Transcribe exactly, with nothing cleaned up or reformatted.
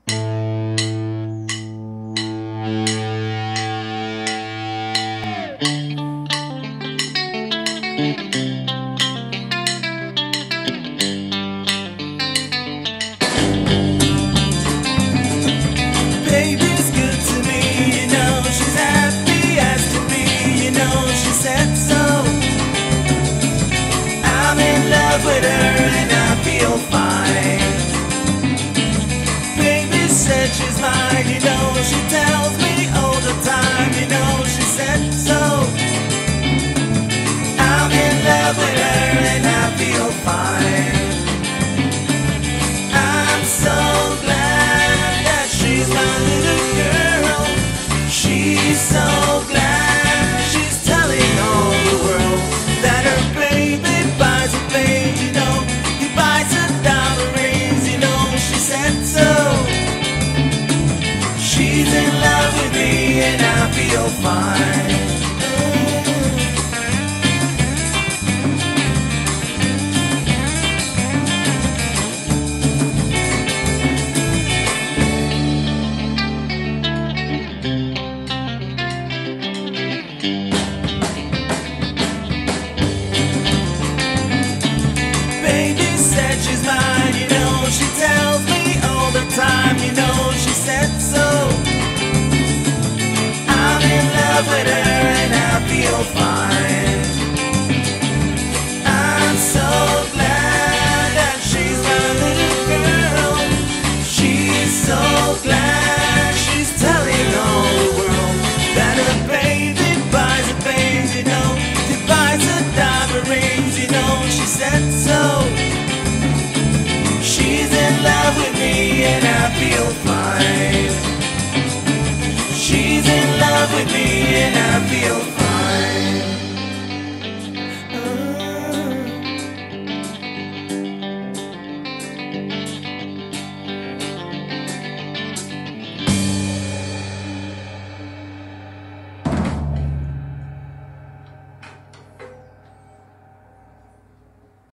Baby's good to me, you know, she's happy as can be, you know, she said so. I'm in love with her and I feel fine. Baby said she's mine, you know, she tells me all the time, you know, she said so. I'm in love with her and I feel fine. I'm so glad that she's my little girl. She's so glad she's telling all the world that her baby buys a thing, you know, he buys her diamond rings, you know, she said so. She's in love with me and I feel fine. She's mine, you know, she tells me all the time, you know, she said so. I'm in love with her and I feel fine. I'm so glad that she's my little girl. She's so glad she's telling all the world that her baby buys her things, you know, he buys her diamond rings, you know, she said so. She's in love with me and I feel fine.